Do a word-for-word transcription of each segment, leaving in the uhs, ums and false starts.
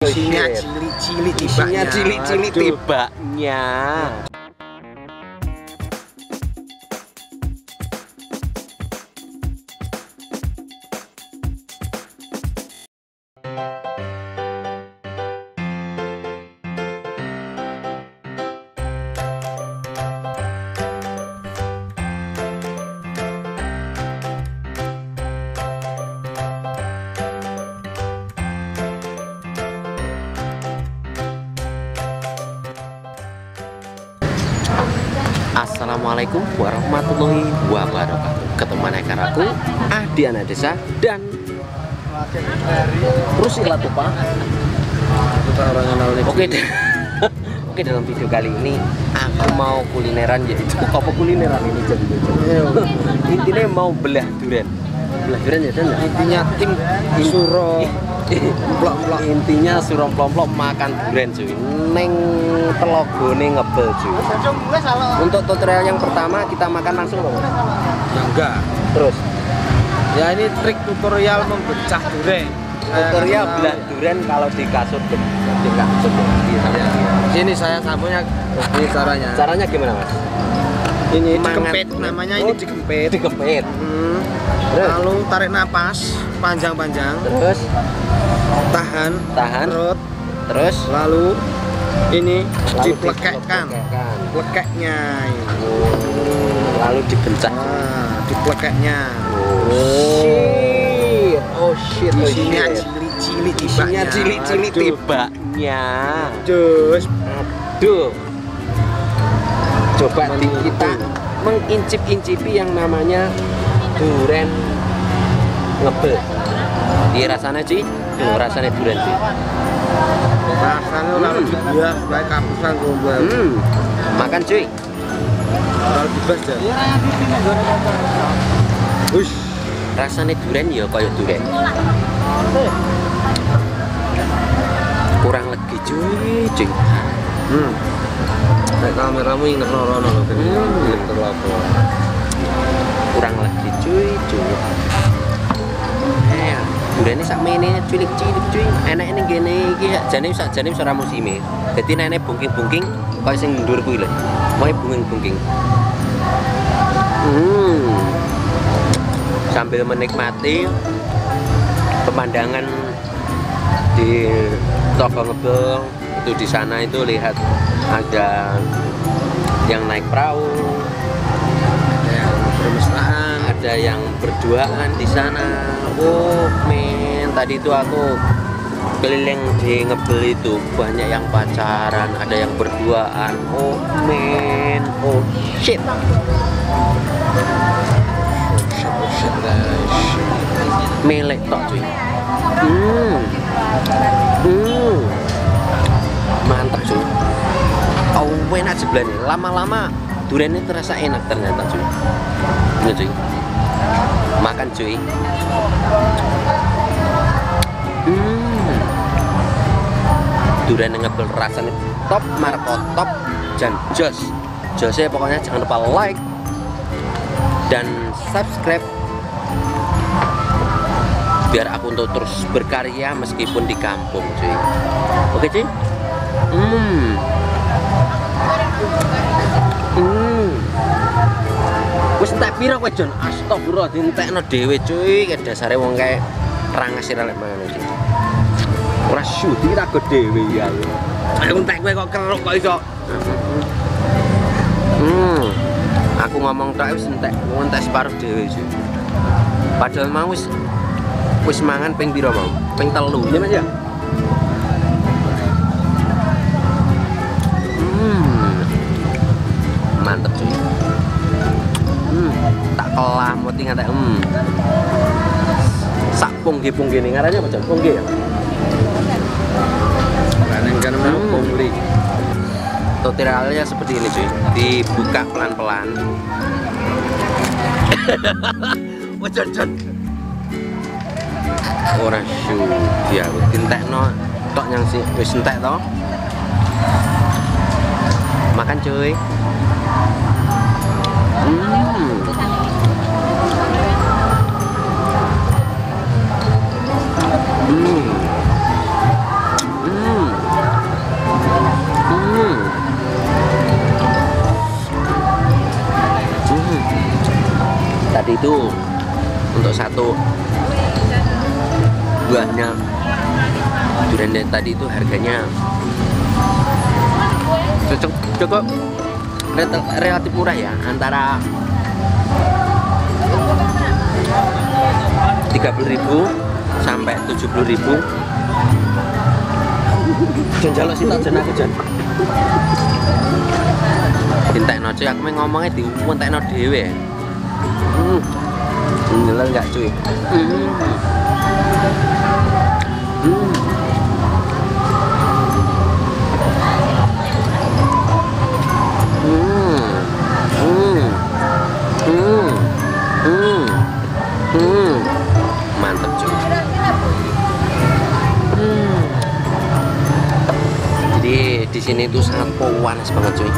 Isinya cilik-cilik tibanya. Isinya cilik-cilik tibanya. Assalamualaikum warahmatullahi wabarakatuh. Ketemu dengan aku Adi Anak Desa dan terus ilat lupa. Oke, oke dalam video kali ini aku mau kulineran, jadi apa kulineran ini jadi intinya mau belah durian. Belah durian ya dan Intinya tim suro plok-plok. Intinya suruh plok-plok makan durian cuy. Neng telogone ngebel cuy. Untuk tutorial yang pertama kita makan langsung loh. Ya enggak. Terus Ya ini trik tutorial memecah durian. tutorial belah durian kalau di kasur di kasur. Sini saya sapunya, ini caranya. Caranya gimana mas? Ini Mangat. dikempit, namanya ini dikempit. Dikempit. Hmm. Terus? Lalu tarik napas panjang-panjang. Terus Tahan. tahan. Perut. Terus Lalu ini lalu diplekekkan. diplekekkan. Plekeknya. Oh, lalu dibencak. Nah, diplekeknya. Oh shit. Oh shit. Oh, Isinya shit. cilik-cilik Isinya tibanya. cilik-cilik Aduh. tibanya. Terus Aduh. Coba di kita mengincip-incipi yang namanya durian ngebel. Iya rasanya sih, tuh rasanya durian sih. rasanya lalu dibuah kayak kapusan gombal. Hmm, makan cuy. Lalu dibas ya. Ush. Rasanya durian ya kayak durian. Kurang lagi cuy, cuy. Hmm. Kayak kameramu inget norono loh, kan? Hmm. Terlapor. Kurang lagi cuy, cuy. Eh, durian ini sak mene cilik-cilik cuy. Enak ini gini iki jane sak jane ora musime. Dadi nek bungking-bungking koyo sing ndur kuwi lho. Moe bungking-bungking. Hmm. Sambil menikmati pemandangan di Toko Ngebel itu, di sana itu lihat ada yang naik perahu, Yang bermesraan. ada yang berduaan di sana. Oh men, tadi itu aku keliling di Ngebel itu banyak yang pacaran, ada yang berduaan. Oh men, oh shit. Melek tok cuy. Hmm. Hmm. Mantap cuy. Oh enak sebelah nih. Lama-lama durian ini terasa enak ternyata cuy. Ini cuy. Makan cuy. Hmm. Durian yang Ngebel rasanya top, marco top, dan jos. Josnya pokoknya jangan lupa like dan subscribe biar aku untuk terus berkarya meskipun di kampung cuy. Oke cuy. Hmm. Hmm. Wis entek pira kowe Jon? Astagfirullah dientekno dhewe cuy. Kayak dasare wong kae rangas sira lek mangan cuy. Ora syuting tak go dhewe ya. Ayo entek kowe kok keruk kok iso. Hmm. Aku ngomong tok wis entek, wong entek separuh dhewe cuy. Padahal mau wis wis mangan ping pira mau? Ping telu. Iya Mas ya? Hmm. Mantep cuy. Hmm, tak kelamut ingat tak hmm. Sak punggi-punggi nih ngarannya apa Jon? Punggi ya? Kaneng kan mau Hmm. pungli. Tutorialnya seperti ini cuy. Dibuka pelan-pelan. Wah Jon Jon. Ora syu, ya entekno tok yang si wis entek to. Makan cuy. Hmm. Hmm. Hmm. Jadi itu untuk satu buahnya durian yang tadi itu harganya cukup cukup relatif murah ya, antara tiga puluh ribu sampai tujuh puluh ribu. Jan jaluk sitok jan aku jan. Dintekno cuy, aku mau ngomongnya diuntekno dhewe. Hmm. Nyeler enggak cuy? Hmm. Hmm. Hmm. Hmm. Hmm. Hmm. Hmm. Mantap cuy. Hmm. Jadi di sini tuh sangat panas banget cuy.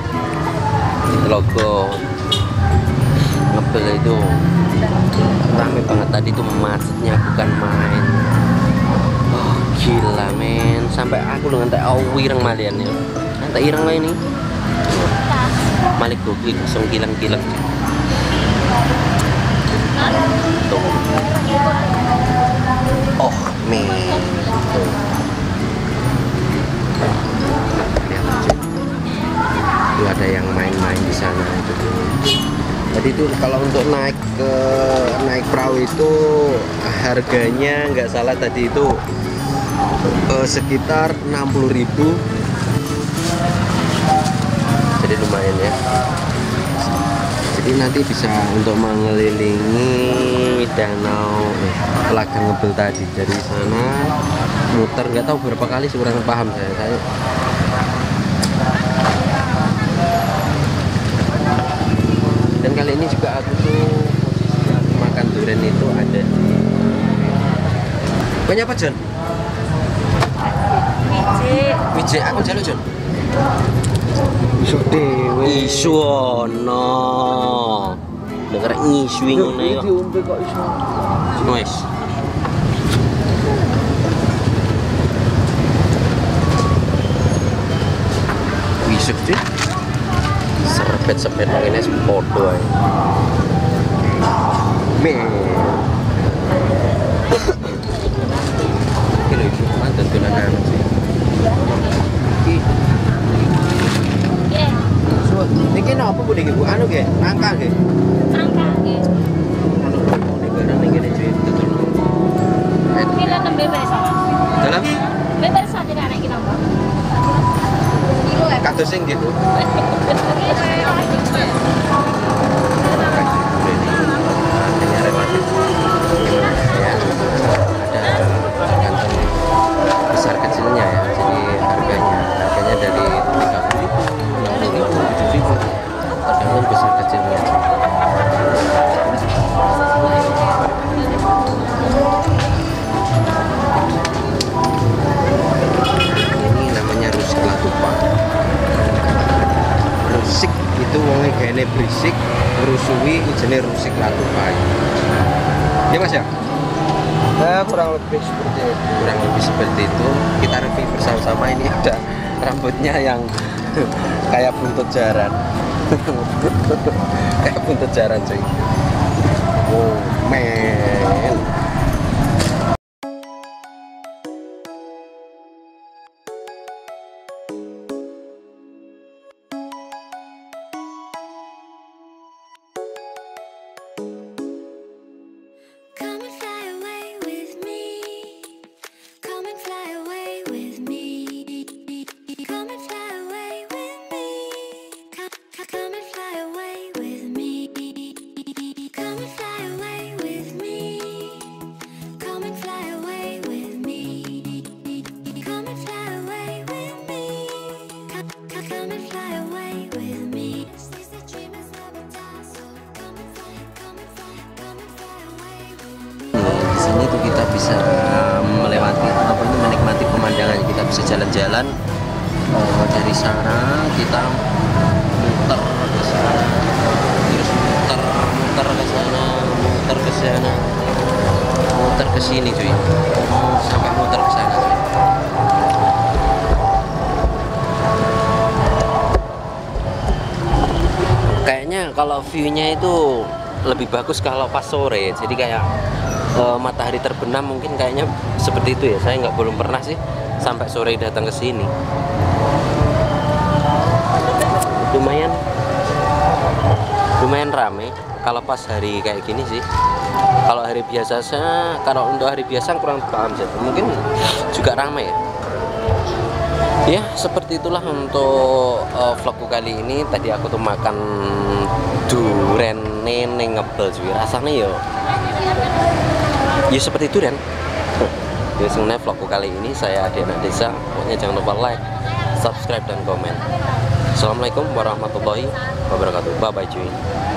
Logo ngebel itu rame banget tadi tuh, macetnya bukan main. Oh, gila men, sampai aku dengan tak wireng malian ya. Tak ireng lah ini. Malik gokil, langsung kilang-kilang. Tuh. Oh, men. Tuh. Itu ada yang main-main di sana itu. Jadi itu kalau untuk naik ke naik perahu itu harganya nggak salah tadi itu eh, sekitar enam puluh ribu. Jadi lumayan ya. Jadi nanti bisa untuk mengelilingi danau eh, Telaga Ngebel tadi dari sana muter, nggak tahu berapa kali, kurang paham saya. saya Dan kali ini juga aku tuh posisi makan durian itu ada di banyak apa Jon? Wije. Wije, aku jaluk Jon. Isu dewe. Isu ono. Dengar isu ngono ya. Diombe kok iso. Wes. Wisuk cuy. Sepet-sepet ini sepodo ae. Men. Iki lho iki mantan dolanan sih. Iki. Nggih. So, niki napa Bu niki Bu? Anu nggih, nangka nggih. Angka nggih. Ono ini barang ning kene cuy, tutul. Kira nembe beresa. Dalam Nembe beresa tidak nek kita. Kilo ya. kados sing nggih Bu. Besar kecilnya ya, jadi harganya harganya dari tiga puluh ribu, enam puluh ribu, tujuh ribu, tergantung besar kecilnya. Ini namanya rusik latupa. Rusik itu wonge gene berisik, rusuhi jenis rusik latupa. Ya Mas ya? Nah, kurang lebih seperti itu. Kurang lebih seperti itu. Kita review bersama-sama. Ini ada rambutnya yang kayak buntut jaran. Kayak buntut jaran cuy. Oh men. Come and fly away with me. Come and fly away with me. Come and fly away with me. Come, come and fly away with me. Come and fly away with me. Come and fly away with me. Come and fly away with me. Come, come and fly away with me. These the dreamers never die, so come and fly, come and fly, come and fly away with me. Di sini tuh kita bisa melewati apa ini, menikmati pemandangan. Kita bisa jalan-jalan eh, dari sana, kita muter ke sana, terus muter muter ke sana, muter ke sana, muter ke sini cuy, sampai muter ke sana cuy. Kayaknya kalau view-nya itu lebih bagus kalau pas sore, jadi kayak uh, matahari terbenam mungkin kayaknya seperti itu ya. Saya nggak belum pernah sih sampai sore datang ke sini. Lumayan lumayan rame kalau pas hari kayak gini sih. Kalau hari biasa saya, kalau untuk hari biasa kurang paham sih, mungkin juga ramai ya. Ya seperti itulah untuk uh, vlogku kali ini. Tadi aku tuh makan durian neneng ngebel cuy, rasanya yo ya seperti durian. Ya sebenarnya vlogku kali ini saya Adi Anak Desa. Pokoknya jangan lupa like, subscribe dan komen. Assalamualaikum warahmatullahi wabarakatuh. Bye bye cuy.